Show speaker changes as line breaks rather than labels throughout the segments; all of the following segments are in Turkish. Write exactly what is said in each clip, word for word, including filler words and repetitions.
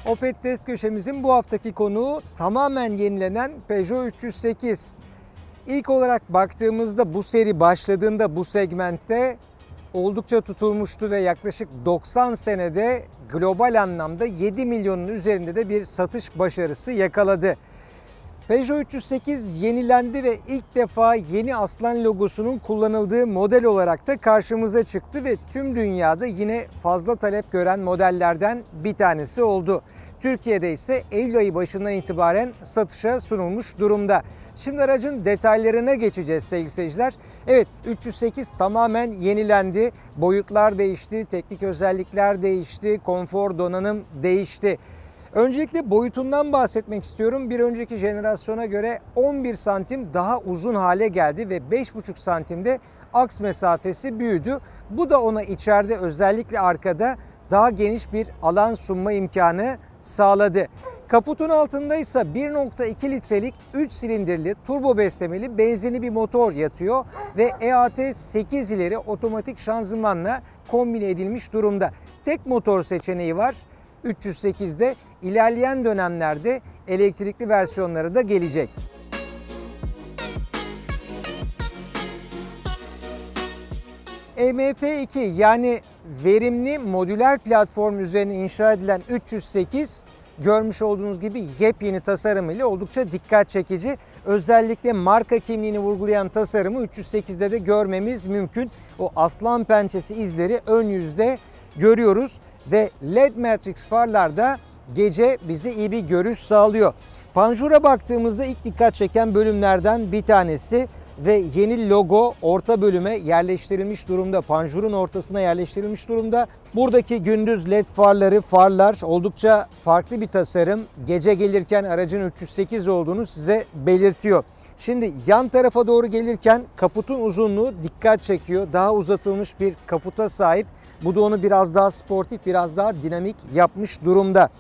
Opet Test Köşemizin bu haftaki konuğu tamamen yenilenen Peugeot üç yüz sekiz. İlk olarak baktığımızda bu seri başladığında bu segmentte oldukça tutulmuştu ve yaklaşık doksan senede global anlamda yedi milyonun üzerinde de bir satış başarısı yakaladı. Peugeot üç yüz sekiz yenilendi ve ilk defa yeni aslan logosunun kullanıldığı model olarak da karşımıza çıktı ve tüm dünyada yine fazla talep gören modellerden bir tanesi oldu. Türkiye'de ise Eylül ayı başından itibaren satışa sunulmuş durumda. Şimdi aracın detaylarına geçeceğiz sevgili seyirciler. Evet, üç yüz sekiz tamamen yenilendi. Boyutlar değişti, teknik özellikler değişti, konfor, donanım değişti. Öncelikle boyutundan bahsetmek istiyorum. Bir önceki jenerasyona göre on bir santim daha uzun hale geldi ve beş buçuk santimde aks mesafesi büyüdü. Bu da ona içeride, özellikle arkada daha geniş bir alan sunma imkanı sağladı. Kaputun altında ise bir nokta iki litrelik üç silindirli turbo beslemeli benzinli bir motor yatıyor ve E A T sekiz ileri otomatik şanzımanla kombine edilmiş durumda. Tek motor seçeneği var üç yüz sekizde. İlerleyen dönemlerde elektrikli versiyonları da gelecek. E M P iki yani verimli modüler platform üzerine inşa edilen üç yüz sekiz görmüş olduğunuz gibi yepyeni tasarım ile oldukça dikkat çekici. Özellikle marka kimliğini vurgulayan tasarımı üç yüz sekizde de görmemiz mümkün. O aslan pençesi izleri ön yüzde görüyoruz ve L E D Matrix farlarda gece bize iyi bir görüş sağlıyor. Panjur'a baktığımızda ilk dikkat çeken bölümlerden bir tanesi ve yeni logo orta bölüme yerleştirilmiş durumda. Panjur'un ortasına yerleştirilmiş durumda. Buradaki gündüz led farları, farlar oldukça farklı bir tasarım. Gece gelirken aracın üç yüz sekiz olduğunu size belirtiyor. Şimdi yan tarafa doğru gelirken kaputun uzunluğu dikkat çekiyor. Daha uzatılmış bir kaputa sahip. Bu da onu biraz daha sportif, biraz daha dinamik yapmış durumda.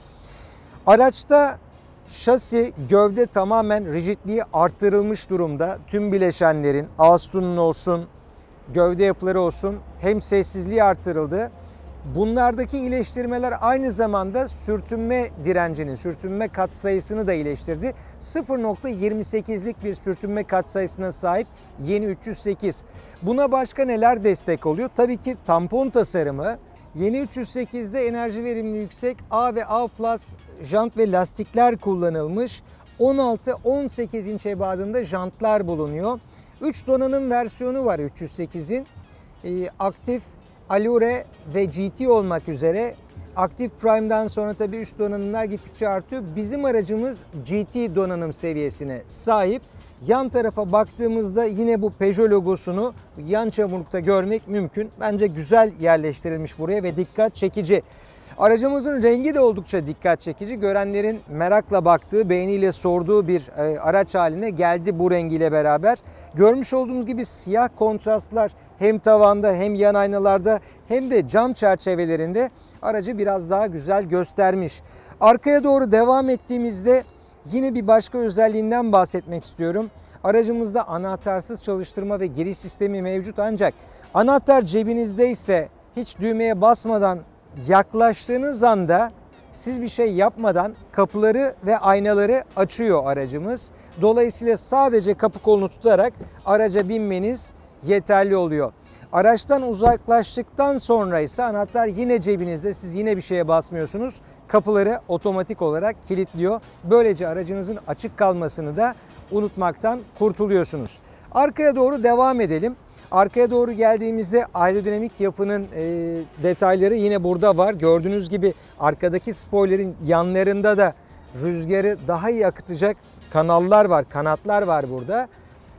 Araçta şasi, gövde tamamen rigidliği arttırılmış durumda. Tüm bileşenlerin, ağustunun olsun, gövde yapıları olsun hem sessizliği arttırıldı. Bunlardaki iyileştirmeler aynı zamanda sürtünme direncini, sürtünme katsayısını da iyileştirdi. sıfır nokta yirmi sekizlik bir sürtünme katsayısına sahip yeni üç yüz sekiz. Buna başka neler destek oluyor? Tabii ki tampon tasarımı. Yeni üç yüz sekizde enerji verimliliği yüksek A ve A plus jant ve lastikler kullanılmış. on altı on sekiz inç ebadında jantlar bulunuyor. üç donanım versiyonu var üç yüz sekizin. Ee, aktif, Allure ve G T olmak üzere. Aktif Prime'dan sonra tabii üst donanımlar gittikçe artıyor. Bizim aracımız G T donanım seviyesine sahip. Yan tarafa baktığımızda yine bu Peugeot logosunu yan çamurlukta görmek mümkün. Bence güzel yerleştirilmiş buraya ve dikkat çekici. Aracımızın rengi de oldukça dikkat çekici. Görenlerin merakla baktığı, beğeniyle sorduğu bir araç haline geldi bu rengiyle beraber. Görmüş olduğunuz gibi siyah kontrastlar hem tavanda hem yan aynalarda hem de cam çerçevelerinde aracı biraz daha güzel göstermiş. Arkaya doğru devam ettiğimizde yine bir başka özelliğinden bahsetmek istiyorum. Aracımızda anahtarsız çalıştırma ve giriş sistemi mevcut, ancak anahtar cebinizdeyse hiç düğmeye basmadan yaklaştığınız anda siz bir şey yapmadan kapıları ve aynaları açıyor aracımız. Dolayısıyla sadece kapı kolunu tutarak araca binmeniz yeterli oluyor. Araçtan uzaklaştıktan sonra ise anahtar yine cebinizde, siz yine bir şeye basmıyorsunuz. Kapıları otomatik olarak kilitliyor. Böylece aracınızın açık kalmasını da unutmaktan kurtuluyorsunuz. Arkaya doğru devam edelim. Arkaya doğru geldiğimizde aerodinamik yapının e, detayları yine burada var. Gördüğünüz gibi arkadaki spoilerin yanlarında da rüzgarı daha iyi akıtacak kanallar var, kanatlar var burada.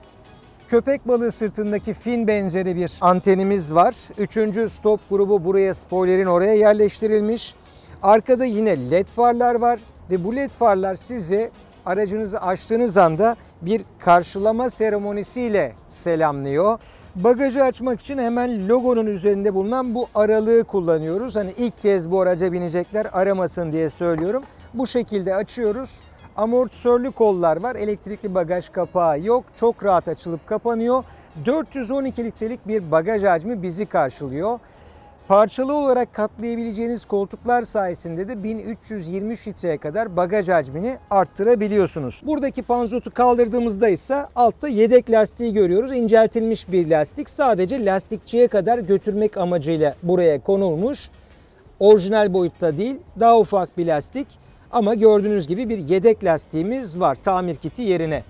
Köpek balığı sırtındaki fin benzeri bir antenimiz var. Üçüncü stop grubu buraya, spoilerin oraya yerleştirilmiş. Arkada yine led farlar var ve bu led farlar size aracınızı açtığınız anda bir karşılama seremonisiyle selamlıyor. Bagajı açmak için hemen logonun üzerinde bulunan bu aralığı kullanıyoruz. Hani ilk kez bu araca binecekler aramasın diye söylüyorum. Bu şekilde açıyoruz. Amortisörlü kollar var. Elektrikli bagaj kapağı yok. Çok rahat açılıp kapanıyor. dört yüz on iki litrelik bir bagaj hacmi bizi karşılıyor. Parçalı olarak katlayabileceğiniz koltuklar sayesinde de bin üç yüz yirmi üç litreye kadar bagaj hacmini arttırabiliyorsunuz. Buradaki panzotu kaldırdığımızda ise altta yedek lastiği görüyoruz. İnceltilmiş bir lastik. Sadece lastikçiye kadar götürmek amacıyla buraya konulmuş. Orijinal boyutta değil, daha ufak bir lastik. Ama gördüğünüz gibi bir yedek lastiğimiz var tamir kiti yerine.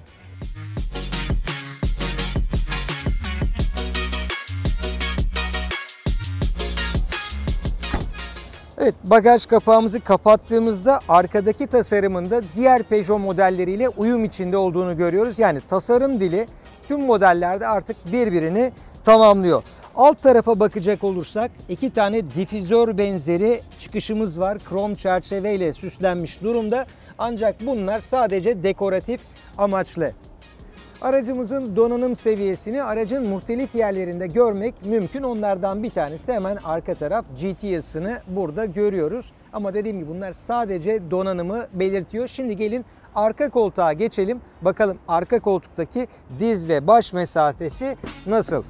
Evet, bagaj kapağımızı kapattığımızda arkadaki tasarımında diğer Peugeot modelleriyle uyum içinde olduğunu görüyoruz. Yani tasarım dili tüm modellerde artık birbirini tamamlıyor. Alt tarafa bakacak olursak iki tane difüzör benzeri çıkışımız var. Krom çerçeveyle süslenmiş durumda. Ancak bunlar sadece dekoratif amaçlı. Aracımızın donanım seviyesini aracın muhtelif yerlerinde görmek mümkün. Onlardan bir tanesi hemen arka taraf G T yazısını burada görüyoruz. Ama dediğim gibi bunlar sadece donanımı belirtiyor. Şimdi gelin arka koltuğa geçelim. Bakalım arka koltuktaki diz ve baş mesafesi nasıl?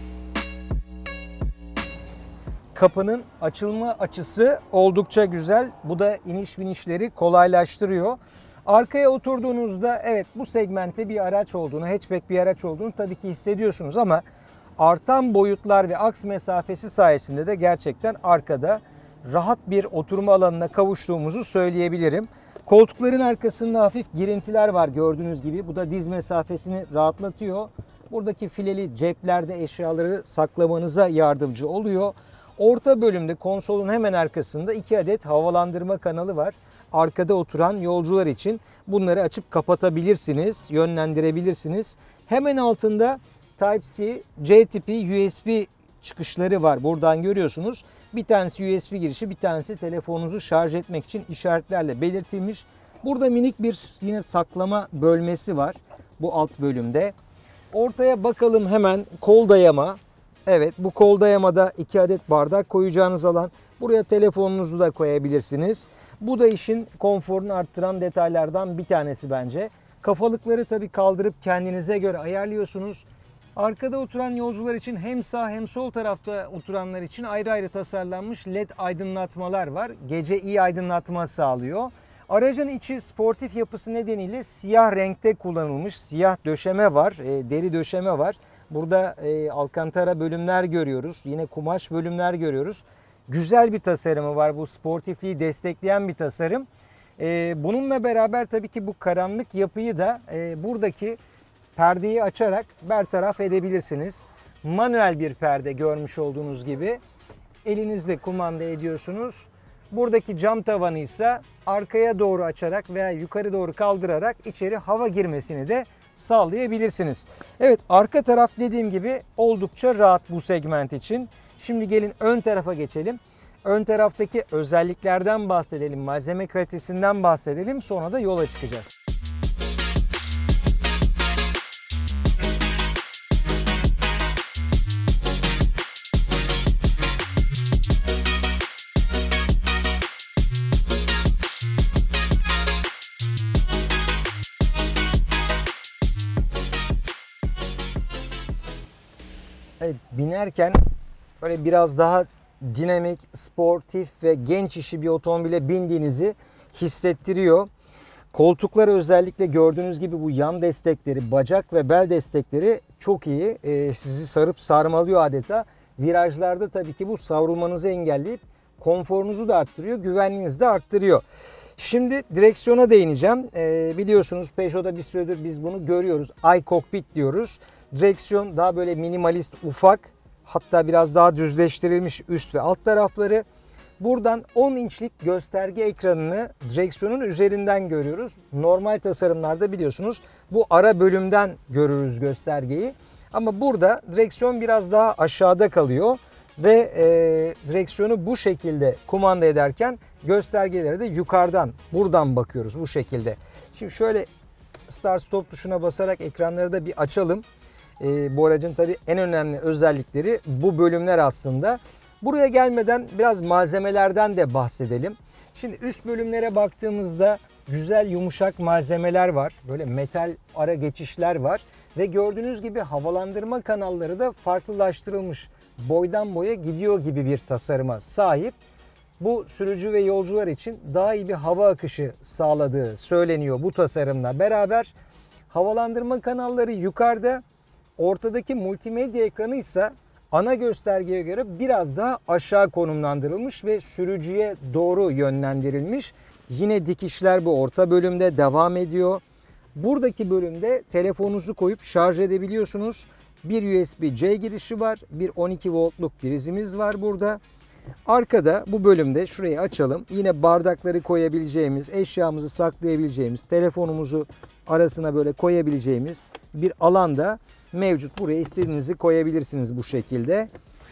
Kapının açılma açısı oldukça güzel. Bu da iniş binişleri kolaylaştırıyor. Arkaya oturduğunuzda evet bu segmentte bir araç olduğunu, hatchback bir araç olduğunu tabii ki hissediyorsunuz ama artan boyutlar ve aks mesafesi sayesinde de gerçekten arkada rahat bir oturma alanına kavuştuğumuzu söyleyebilirim. Koltukların arkasında hafif girintiler var gördüğünüz gibi. Bu da diz mesafesini rahatlatıyor. Buradaki fileli ceplerde eşyaları saklamanıza yardımcı oluyor. Orta bölümde konsolun hemen arkasında iki adet havalandırma kanalı var. Arkada oturan yolcular için bunları açıp kapatabilirsiniz, yönlendirebilirsiniz. Hemen altında Type-C, C tipi U S B çıkışları var. Buradan görüyorsunuz. Bir tanesi U S B girişi, bir tanesi telefonunuzu şarj etmek için işaretlerle belirtilmiş. Burada minik bir yine saklama bölmesi var bu alt bölümde. Ortaya bakalım hemen kol dayama. Evet, bu kol dayamada iki adet bardak koyacağınız alan. Buraya telefonunuzu da koyabilirsiniz. Bu da işin konforunu arttıran detaylardan bir tanesi bence. Kafalıkları tabii kaldırıp kendinize göre ayarlıyorsunuz. Arkada oturan yolcular için hem sağ hem sol tarafta oturanlar için ayrı ayrı tasarlanmış led aydınlatmalar var. Gece iyi aydınlatma sağlıyor. Aracın içi sportif yapısı nedeniyle siyah renkte kullanılmış siyah döşeme var, e, deri döşeme var. Burada e, alkantara bölümler görüyoruz, yine kumaş bölümler görüyoruz. Güzel bir tasarımı var, bu sportifliği destekleyen bir tasarım. E, bununla beraber tabii ki bu karanlık yapıyı da e, buradaki perdeyi açarak bertaraf edebilirsiniz. Manuel bir perde görmüş olduğunuz gibi elinizle kumanda ediyorsunuz. Buradaki cam tavanı ise arkaya doğru açarak veya yukarı doğru kaldırarak içeri hava girmesini de sağlayabilirsiniz. Evet, arka taraf dediğim gibi oldukça rahat bu segment için. Şimdi gelin ön tarafa geçelim. Ön taraftaki özelliklerden bahsedelim, malzeme kalitesinden bahsedelim, sonra da yola çıkacağız. Evet, binerken böyle biraz daha dinamik, sportif ve genç işi bir otomobile bindiğinizi hissettiriyor. Koltuklar özellikle gördüğünüz gibi bu yan destekleri, bacak ve bel destekleri çok iyi. Ee, sizi sarıp sarmalıyor adeta. Virajlarda tabii ki bu savrulmanızı engelleyip konforunuzu da arttırıyor, güvenliğinizi de arttırıyor. Şimdi direksiyona değineceğim. Ee, biliyorsunuz Peugeot'da bir süredir biz bunu görüyoruz. iCockpit diyoruz. Direksiyon daha böyle minimalist, ufak, hatta biraz daha düzleştirilmiş üst ve alt tarafları. Buradan on inçlik gösterge ekranını direksiyonun üzerinden görüyoruz. Normal tasarımlarda biliyorsunuz bu ara bölümden görürüz göstergeyi. Ama burada direksiyon biraz daha aşağıda kalıyor ve e, direksiyonu bu şekilde kumanda ederken göstergeleri de yukarıdan, buradan bakıyoruz bu şekilde. Şimdi şöyle start stop tuşuna basarak ekranları da bir açalım. E, bu aracın tabii en önemli özellikleri bu bölümler aslında. Buraya gelmeden biraz malzemelerden de bahsedelim. Şimdi üst bölümlere baktığımızda güzel yumuşak malzemeler var. Böyle metal ara geçişler var. Ve gördüğünüz gibi havalandırma kanalları da farklılaştırılmış. boydan boya gidiyor gibi bir tasarıma sahip. Bu sürücü ve yolcular için daha iyi bir hava akışı sağladığı söyleniyor bu tasarımla beraber. Havalandırma kanalları yukarıda, ortadaki multimedya ekranı ise ana göstergeye göre biraz daha aşağı konumlandırılmış ve sürücüye doğru yönlendirilmiş. Yine dikişler bu orta bölümde devam ediyor. Buradaki bölümde telefonunuzu koyup şarj edebiliyorsunuz. Bir U S B C girişi var. Bir on iki voltluk prizimiz var burada. Arkada bu bölümde şurayı açalım. Yine bardakları koyabileceğimiz, eşyamızı saklayabileceğimiz, telefonumuzu arasına böyle koyabileceğimiz bir alanda mevcut. Buraya istediğinizi koyabilirsiniz bu şekilde.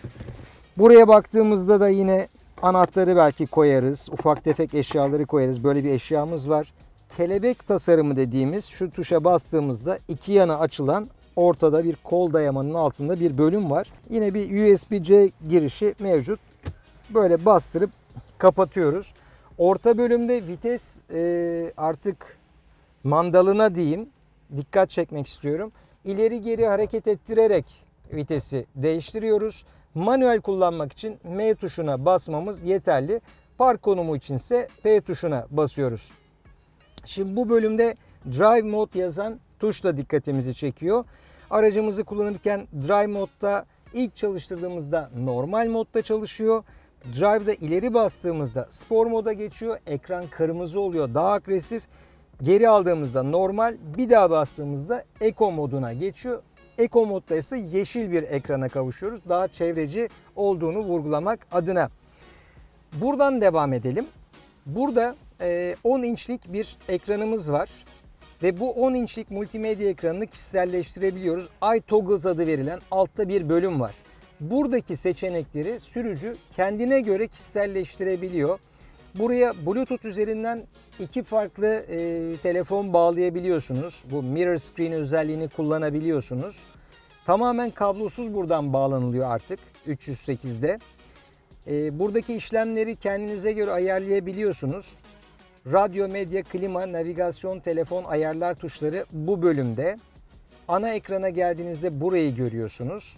Buraya baktığımızda da yine anahtarı belki koyarız. Ufak tefek eşyaları koyarız. Böyle bir eşyamız var. Kelebek tasarımı dediğimiz şu tuşa bastığımızda iki yana açılan ortada bir kol dayamanın altında bir bölüm var. Yine bir U S B C girişi mevcut. Böyle bastırıp kapatıyoruz. Orta bölümde vites e, artık mandalına diyeyim. Dikkat çekmek istiyorum. İleri geri hareket ettirerek vitesi değiştiriyoruz. Manuel kullanmak için M tuşuna basmamız yeterli. Park konumu içinse P tuşuna basıyoruz. Şimdi bu bölümde Drive Mode yazan tuş da dikkatimizi çekiyor. Aracımızı kullanırken Drive Mode'da ilk çalıştırdığımızda normal modda çalışıyor. Drive'da ileri bastığımızda spor moda geçiyor. Ekran kırmızı oluyor, daha agresif. Geri aldığımızda normal, bir daha bastığımızda Eco moduna geçiyor. Eco modda ise yeşil bir ekrana kavuşuyoruz. Daha çevreci olduğunu vurgulamak adına. Buradan devam edelim. Burada on inçlik bir ekranımız var. Ve bu on inçlik multimedya ekranını kişiselleştirebiliyoruz. iToggles adı verilen altta bir bölüm var. Buradaki seçenekleri sürücü kendine göre kişiselleştirebiliyor. Buraya Bluetooth üzerinden iki farklı e, telefon bağlayabiliyorsunuz. Bu mirror screen özelliğini kullanabiliyorsunuz. Tamamen kablosuz buradan bağlanılıyor artık üç yüz sekizde. E, buradaki işlemleri kendinize göre ayarlayabiliyorsunuz. Radyo, medya, klima, navigasyon, telefon ayarlar tuşları bu bölümde. Ana ekrana geldiğinizde burayı görüyorsunuz.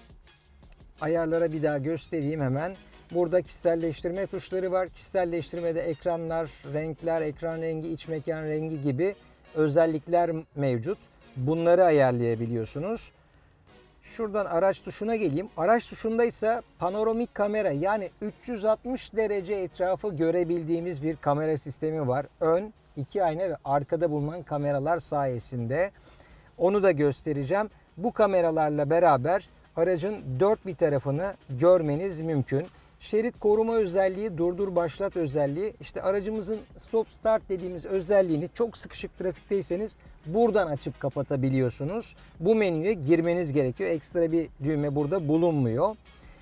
Ayarlara bir daha göstereyim hemen. Burada kişiselleştirme tuşları var. Kişiselleştirmede ekranlar, renkler, ekran rengi, iç mekan rengi gibi özellikler mevcut. Bunları ayarlayabiliyorsunuz. Şuradan araç tuşuna geleyim. Araç tuşunda ise panoramik kamera, yani üç yüz altmış derece etrafı görebildiğimiz bir kamera sistemi var. Ön, iki ayna ve arkada bulunan kameralar sayesinde. Onu da göstereceğim. Bu kameralarla beraber aracın dört bir tarafını görmeniz mümkün. Şerit koruma özelliği, durdur başlat özelliği, işte aracımızın stop start dediğimiz özelliğini çok sıkışık trafikteyseniz buradan açıp kapatabiliyorsunuz. Bu menüye girmeniz gerekiyor. Ekstra bir düğme burada bulunmuyor.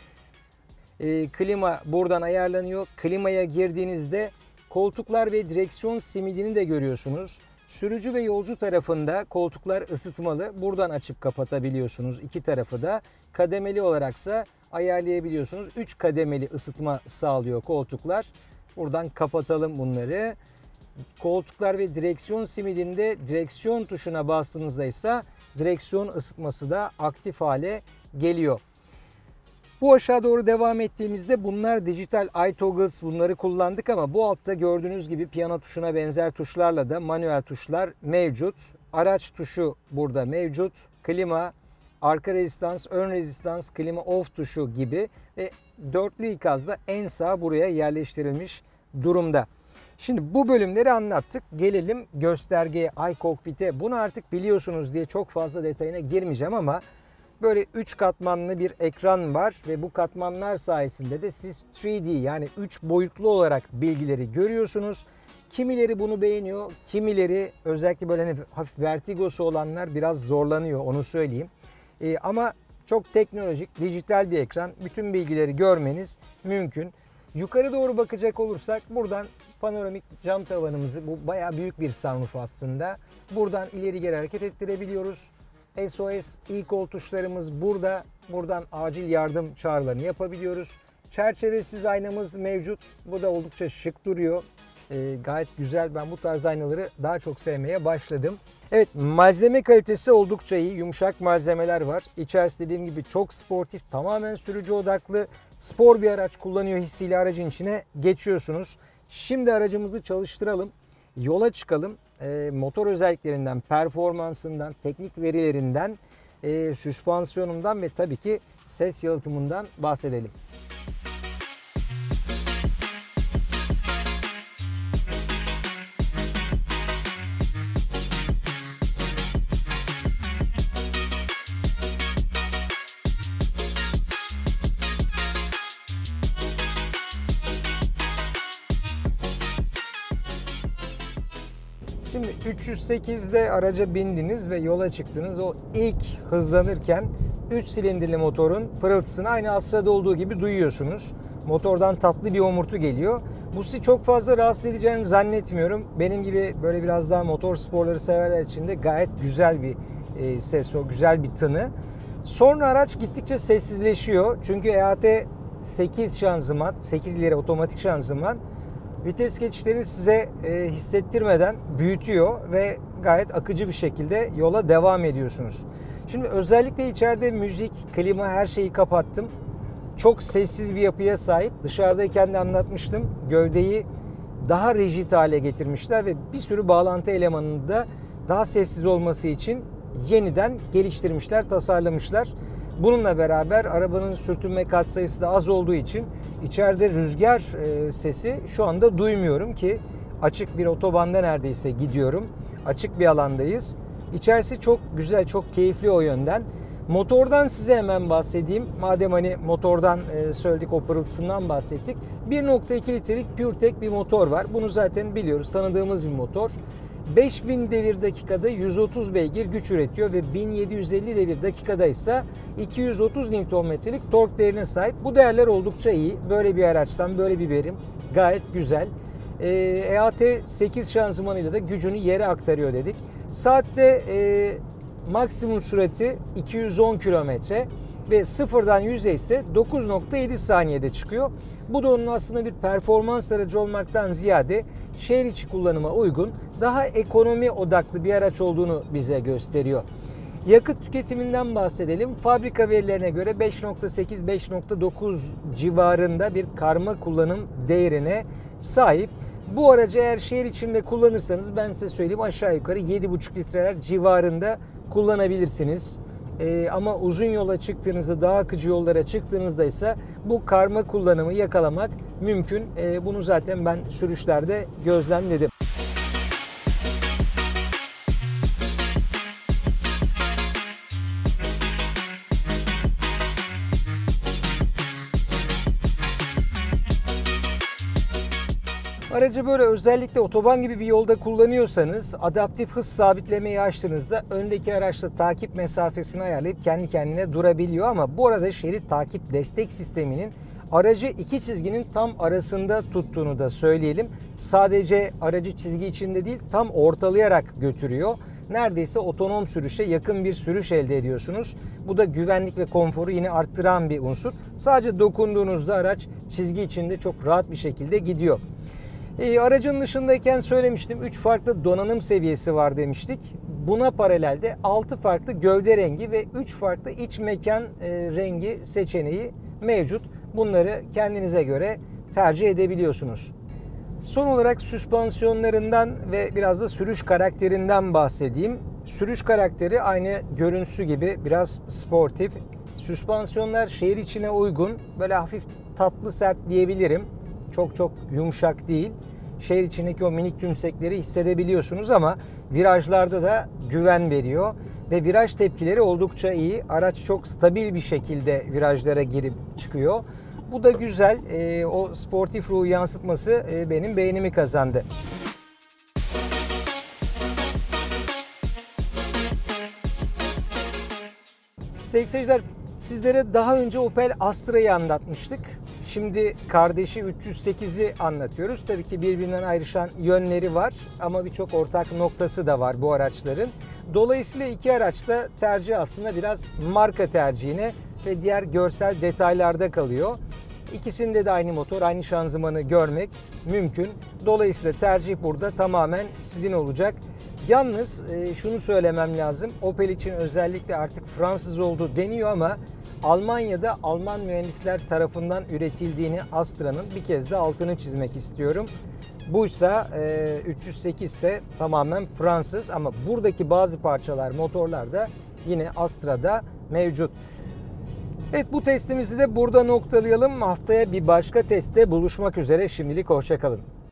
E, klima buradan ayarlanıyor. Klimaya girdiğinizde koltuklar ve direksiyon simidini de görüyorsunuz. Sürücü ve yolcu tarafında koltuklar ısıtmalı. Buradan açıp kapatabiliyorsunuz. İki tarafı da kademeli olaraksa ayarlayabiliyorsunuz. üç kademeli ısıtma sağlıyor koltuklar. Buradan kapatalım bunları. Koltuklar ve direksiyon simidinde direksiyon tuşuna bastığınızda ise direksiyon ısıtması da aktif hale geliyor. Bu aşağı doğru devam ettiğimizde bunlar dijital iToggles, bunları kullandık ama bu altta gördüğünüz gibi piyano tuşuna benzer tuşlarla da manuel tuşlar mevcut. Araç tuşu burada mevcut. Klima, arka rezistans, ön rezistans, klima off tuşu gibi ve dörtlü ikazda en sağ buraya yerleştirilmiş durumda. Şimdi bu bölümleri anlattık. Gelelim göstergeye, iCockpit'e. Bunu artık biliyorsunuz diye çok fazla detayına girmeyeceğim ama böyle üç katmanlı bir ekran var ve bu katmanlar sayesinde de siz üç D, yani üç boyutlu olarak bilgileri görüyorsunuz. Kimileri bunu beğeniyor, kimileri özellikle böyle hani hafif vertigosu olanlar biraz zorlanıyor, onu söyleyeyim. Ee, ama çok teknolojik, dijital bir ekran. Bütün bilgileri görmeniz mümkün. Yukarı doğru bakacak olursak buradan panoramik cam tavanımızı, bu bayağı büyük bir sunroof aslında. Buradan ileri geri hareket ettirebiliyoruz. S O S, e-call tuşlarımız burada. Buradan acil yardım çağrılarını yapabiliyoruz. Çerçevesiz aynamız mevcut. Bu da oldukça şık duruyor. E, gayet güzel. Ben bu tarz aynaları daha çok sevmeye başladım. Evet, malzeme kalitesi oldukça iyi. Yumuşak malzemeler var. İçerisi dediğim gibi çok sportif, tamamen sürücü odaklı. Spor bir araç kullanıyor hissiyle aracın içine geçiyorsunuz. Şimdi aracımızı çalıştıralım. Yola çıkalım. E, motor özelliklerinden, performansından, teknik verilerinden, e, süspansiyonundan ve tabii ki ses yalıtımından bahsedelim. Şimdi üç yüz sekizde araca bindiniz ve yola çıktınız. O ilk hızlanırken üç silindirli motorun pırıltısını aynı Astra'da olduğu gibi duyuyorsunuz. Motordan tatlı bir homurtu geliyor. Bu sizi çok fazla rahatsız edeceğini zannetmiyorum. Benim gibi böyle biraz daha motor sporları severler için de gayet güzel bir e, ses, o güzel bir tını. Sonra araç gittikçe sessizleşiyor. Çünkü E A T sekiz şanzıman, sekiz ileri otomatik şanzıman vites geçişlerini size e, hissettirmeden büyütüyor ve gayet akıcı bir şekilde yola devam ediyorsunuz. Şimdi özellikle içeride müzik, klima, her şeyi kapattım. Çok sessiz bir yapıya sahip. Dışarıdayken de anlatmıştım. Gövdeyi daha rigid hale getirmişler ve bir sürü bağlantı elemanını da daha sessiz olması için yeniden geliştirmişler, tasarlamışlar. Bununla beraber arabanın sürtünme katsayısı da az olduğu için içeride rüzgar sesi şu anda duymuyorum ki açık bir otobanda neredeyse gidiyorum. Açık bir alandayız. İçerisi çok güzel, çok keyifli o yönden. Motordan size hemen bahsedeyim. Madem hani motordan söyledik, o pırıltısından bahsettik. bir nokta iki litrelik PureTech bir motor var. Bunu zaten biliyoruz, tanıdığımız bir motor. beş bin devir dakikada yüz otuz beygir güç üretiyor ve bin yedi yüz elli devir dakikada ise iki yüz otuz Newton metrelik tork değerine sahip. Bu değerler oldukça iyi. Böyle bir araçtan böyle bir verim gayet güzel. E A T sekiz şanzımanıyla da gücünü yere aktarıyor dedik. Saatte e, maksimum sürati iki yüz on kilometre ve sıfırdan yüze ise dokuz nokta yedi saniyede çıkıyor. Bu da onun aslında bir performans aracı olmaktan ziyade şehir içi kullanıma uygun, daha ekonomi odaklı bir araç olduğunu bize gösteriyor. Yakıt tüketiminden bahsedelim. Fabrika verilerine göre beş nokta sekiz beş nokta dokuz civarında bir karma kullanım değerine sahip. Bu aracı eğer şehir içinde kullanırsanız ben size söyleyeyim, aşağı yukarı yedi buçuk litreler civarında kullanabilirsiniz. Ee, ama uzun yola çıktığınızda, daha akıcı yollara çıktığınızda ise bu karma kullanımı yakalamak mümkün. Ee, bunu zaten ben sürüşlerde gözlemledim. Aracı böyle özellikle otoban gibi bir yolda kullanıyorsanız adaptif hız sabitlemeyi açtığınızda öndeki araçla takip mesafesini ayarlayıp kendi kendine durabiliyor. Ama bu arada şerit takip destek sisteminin aracı iki çizginin tam arasında tuttuğunu da söyleyelim. Sadece aracı çizgi içinde değil, tam ortalayarak götürüyor. Neredeyse otonom sürüşe yakın bir sürüş elde ediyorsunuz. Bu da güvenlik ve konforu yine arttıran bir unsur. Sadece dokunduğunuzda araç çizgi içinde çok rahat bir şekilde gidiyor. E, aracın dışındayken söylemiştim, üç farklı donanım seviyesi var demiştik. Buna paralelde altı farklı gövde rengi ve üç farklı iç mekan e, rengi seçeneği mevcut. Bunları kendinize göre tercih edebiliyorsunuz. Son olarak süspansiyonlarından ve biraz da sürüş karakterinden bahsedeyim. Sürüş karakteri aynı görüntüsü gibi biraz sportif. Süspansiyonlar şehir içine uygun, böyle hafif tatlı sert diyebilirim. Çok çok yumuşak değil. Şehir içindeki o minik tümsekleri hissedebiliyorsunuz ama virajlarda da güven veriyor. Ve viraj tepkileri oldukça iyi. Araç çok stabil bir şekilde virajlara girip çıkıyor. Bu da güzel. E, o sportif ruhu yansıtması e, benim beğenimi kazandı. Sevgili seyirciler, sizlere daha önce Opel Astra'yı anlatmıştık. Şimdi kardeşi üç yüz sekizi anlatıyoruz. Tabii ki birbirinden ayrışan yönleri var ama birçok ortak noktası da var bu araçların. Dolayısıyla iki araçta tercih aslında biraz marka tercihine ve diğer görsel detaylarda kalıyor. ikisinde de aynı motor, aynı şanzımanı görmek mümkün. Dolayısıyla tercih burada tamamen sizin olacak. Yalnız e, şunu söylemem lazım. Opel için özellikle artık Fransız olduğu deniyor ama Almanya'da Alman mühendisler tarafından üretildiğini Astra'nın bir kez de altını çizmek istiyorum. Buysa e, üç yüz sekiz ise tamamen Fransız ama buradaki bazı parçalar, motorlar da yine Astra'da mevcut. Evet, bu testimizi de burada noktalayalım. Haftaya bir başka testte buluşmak üzere. Şimdilik hoşça kalın.